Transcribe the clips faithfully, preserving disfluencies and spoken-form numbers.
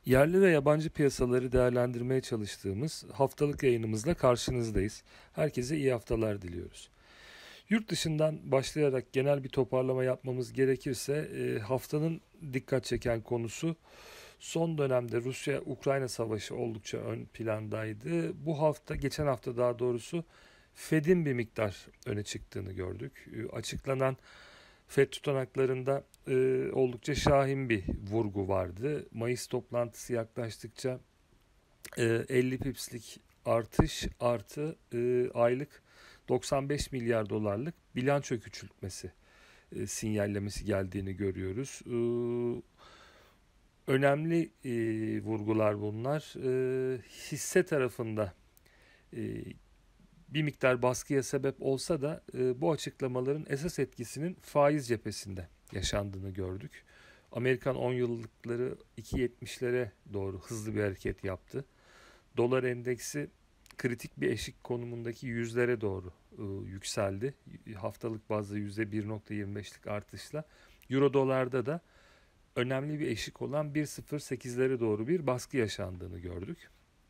Yerli ve yabancı piyasaları değerlendirmeye çalıştığımız haftalık yayınımızla karşınızdayız. Herkese iyi haftalar diliyoruz. Yurt dışından başlayarak genel bir toparlama yapmamız gerekirse e, haftanın dikkat çeken konusu son dönemde Rusya-Ukrayna savaşı oldukça ön plandaydı. Bu hafta, geçen hafta daha doğrusu Fed'in bir miktar öne çıktığını gördük. E, açıklanan Fed tutanaklarında e, oldukça şahin bir vurgu vardı. Mayıs toplantısı yaklaştıkça e, elli pipslik artış artı e, aylık doksan beş milyar dolarlık bilanço küçültmesi e, sinyallemesi geldiğini görüyoruz. E, önemli e, vurgular bunlar. E, hisse tarafında e, bir miktar baskıya sebep olsa da e, bu açıklamaların esas etkisinin faiz cephesinde yaşandığını gördük. Amerikan on yıllıkları iki yetmişlere doğru hızlı bir hareket yaptı. Dolar endeksi kritik bir eşik konumundaki yüzlere doğru e, yükseldi. Haftalık bazda yüzde bir virgül yirmi beşlik artışla. Euro dolarda da önemli bir eşik olan bir virgül sıfır sekizlere doğru bir baskı yaşandığını gördük.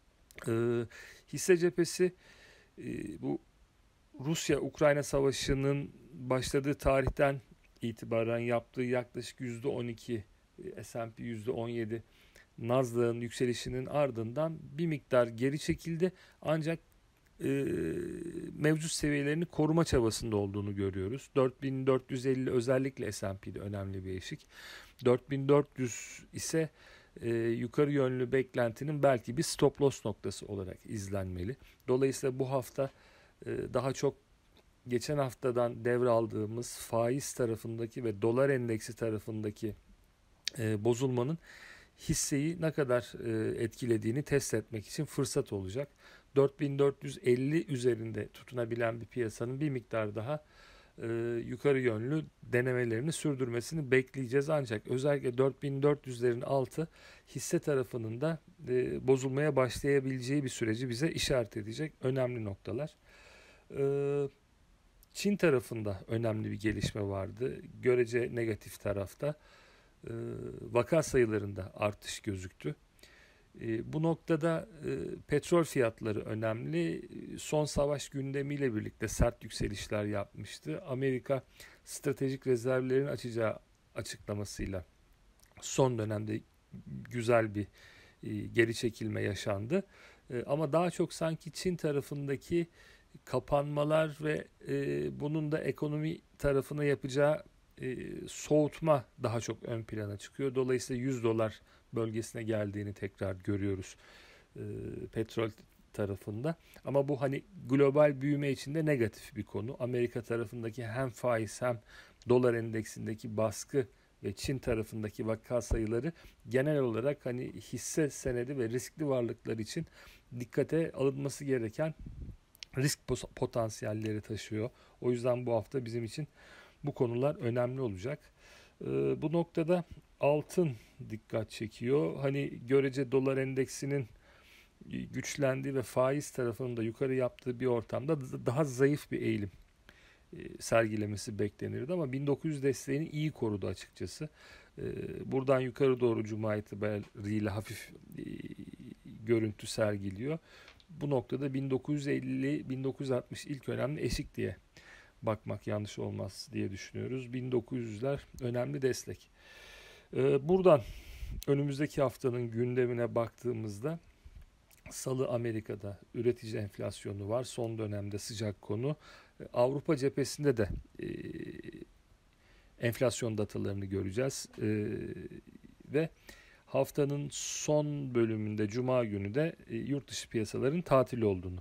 E, hisse cephesi e, bu Rusya-Ukrayna savaşının başladığı tarihten itibaren yaptığı yaklaşık yüzde on iki, S and P yüzde on yedi, Nasdaq'ın yükselişinin ardından bir miktar geri çekildi. Ancak e, mevcut seviyelerini koruma çabasında olduğunu görüyoruz. dört bin dört yüz elli özellikle S and P'de önemli bir eşik. dört bin dört yüz ise e, yukarı yönlü beklentinin belki bir stop loss noktası olarak izlenmeli. Dolayısıyla bu hafta e, daha çok geçen haftadan devraldığımız faiz tarafındaki ve dolar endeksi tarafındaki e, bozulmanın hisseyi ne kadar e, etkilediğini test etmek için fırsat olacak. dört bin dört yüz elli üzerinde tutunabilen bir piyasanın bir miktar daha e, yukarı yönlü denemelerini sürdürmesini bekleyeceğiz. Ancak özellikle dört bin dört yüzlerin altı hisse tarafının da e, bozulmaya başlayabileceği bir süreci bize işaret edecek önemli noktalar. E, Çin tarafında önemli bir gelişme vardı. Görece negatif tarafta e, vaka sayılarında artış gözüktü. E, bu noktada e, petrol fiyatları önemli. Son savaş gündemiyle birlikte sert yükselişler yapmıştı. Amerika stratejik rezervlerin açacağı açıklamasıyla son dönemde güzel bir e, geri çekilme yaşandı. E, ama daha çok sanki Çin tarafındaki kapanmalar ve e, bunun da ekonomi tarafına yapacağı e, soğutma daha çok ön plana çıkıyor. Dolayısıyla yüz dolar bölgesine geldiğini tekrar görüyoruz e, petrol tarafında. Ama bu hani global büyüme içinde negatif bir konu. Amerika tarafındaki hem faiz hem dolar endeksindeki baskı ve Çin tarafındaki vaka sayıları genel olarak hani hisse senedi ve riskli varlıklar için dikkate alınması gereken risk potansiyelleri taşıyor. O yüzden bu hafta bizim için bu konular önemli olacak. Ee, bu noktada altın dikkat çekiyor. Hani görece dolar endeksinin güçlendiği ve faiz tarafının da yukarı yaptığı bir ortamda daha zayıf bir eğilim e, sergilemesi beklenirdi ama bin dokuz yüz desteğini iyi korudu açıkçası. E, buradan yukarı doğru Cuma itibariyle hafif e, görüntü sergiliyor. Bu noktada bin dokuz yüz elli bin dokuz yüz altmış ilk önemli eşik diye bakmak yanlış olmaz diye düşünüyoruz. bin dokuz yüzler önemli destek. Ee, buradan önümüzdeki haftanın gündemine baktığımızda Salı Amerika'da üretici enflasyonu var. Son dönemde sıcak konu. Ee, Avrupa cephesinde de e, enflasyon datalarını göreceğiz. Ee, ve haftanın son bölümünde Cuma günü de e, yurt dışı piyasaların tatil olduğunu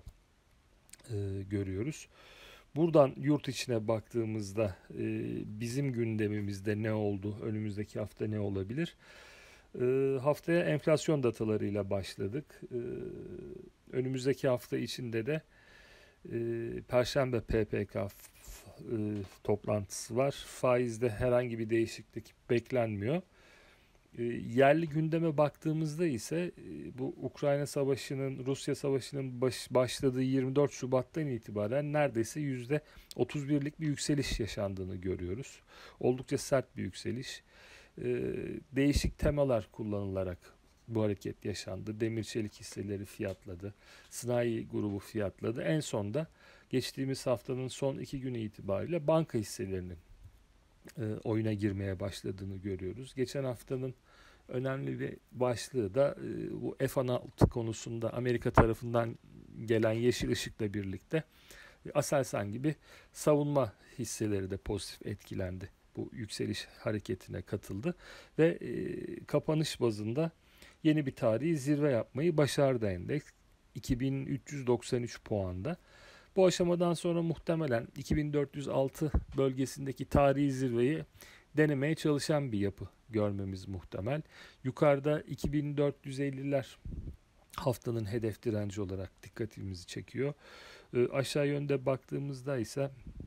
e, görüyoruz. Buradan yurt içine baktığımızda e, bizim gündemimizde ne oldu, önümüzdeki hafta ne olabilir? E, haftaya enflasyon datalarıyla başladık. E, önümüzdeki hafta içinde de e, Perşembe P P K f, e, toplantısı var. Faizde herhangi bir değişiklik beklenmiyor. E, yerli gündeme baktığımızda ise e, bu Ukrayna Savaşı'nın, Rusya Savaşı'nın baş, başladığı yirmi dört Şubat'tan itibaren neredeyse yüzde otuz birlik bir yükseliş yaşandığını görüyoruz. Oldukça sert bir yükseliş. E, değişik temalar kullanılarak bu hareket yaşandı. Demir çelik hisseleri fiyatladı. Sanayi grubu fiyatladı. En son da geçtiğimiz haftanın son iki günü itibariyle banka hisselerinin e, oyuna girmeye başladığını görüyoruz. Geçen haftanın önemli bir başlığı da e, bu F on altı konusunda Amerika tarafından gelen yeşil ışıkla birlikte Aselsan gibi savunma hisseleri de pozitif etkilendi. Bu yükseliş hareketine katıldı ve e, kapanış bazında yeni bir tarihi zirve yapmayı başardı endeks. iki bin üç yüz doksan üç puanda. Bu aşamadan sonra muhtemelen iki bin dört yüz altı bölgesindeki tarihi zirveyi denemeye çalışan bir yapı görmemiz muhtemel. Yukarıda iki bin dört yüz elliler haftanın hedef direnci olarak dikkatimizi çekiyor. E, aşağı yönde baktığımızda ise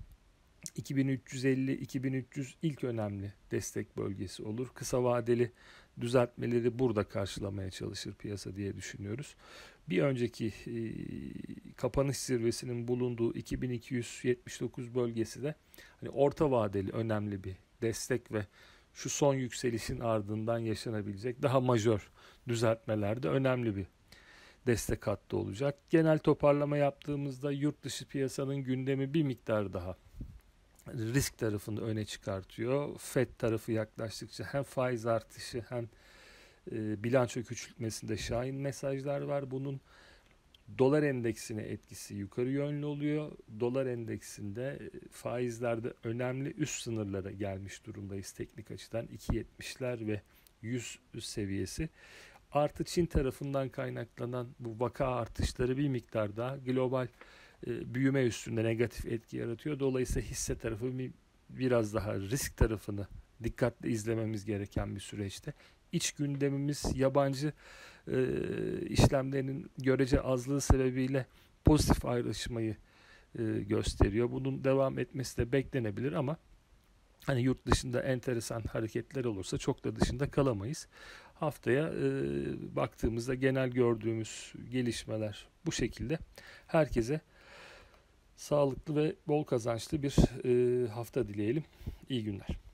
iki bin üç yüz elli iki bin üç yüz ilk önemli destek bölgesi olur. Kısa vadeli düzeltmeleri burada karşılamaya çalışır piyasa diye düşünüyoruz. Bir önceki e, kapanış zirvesinin bulunduğu iki bin iki yüz yetmiş dokuz bölgesi de hani orta vadeli önemli bir destek ve şu son yükselişin ardından yaşanabilecek daha majör düzeltmelerde önemli bir destek hattı olacak. Genel toparlama yaptığımızda yurt dışı piyasanın gündemi bir miktar daha risk tarafını öne çıkartıyor. Fed tarafı yaklaştıkça hem faiz artışı hem e, bilanço küçültmesinde şahin mesajlar var. Bunun dolar endeksine etkisi yukarı yönlü oluyor. Dolar endeksinde faizlerde önemli üst sınırlara gelmiş durumdayız teknik açıdan. iki yetmişler ve yüz seviyesi. Artı Çin tarafından kaynaklanan bu vaka artışları bir miktar daha global e, büyüme üstünde negatif etki yaratıyor. Dolayısıyla hisse tarafı bir, biraz daha risk tarafını dikkatli izlememiz gereken bir süreçte. İç gündemimiz yabancı e, işlemlerinin görece azlığı sebebiyle pozitif ayrışmayı e, gösteriyor. Bunun devam etmesi de beklenebilir ama hani yurt dışında enteresan hareketler olursa çok da dışında kalamayız. Haftaya e, baktığımızda genel gördüğümüz gelişmeler bu şekilde. Herkese sağlıklı ve bol kazançlı bir e, hafta dileyelim. İyi günler.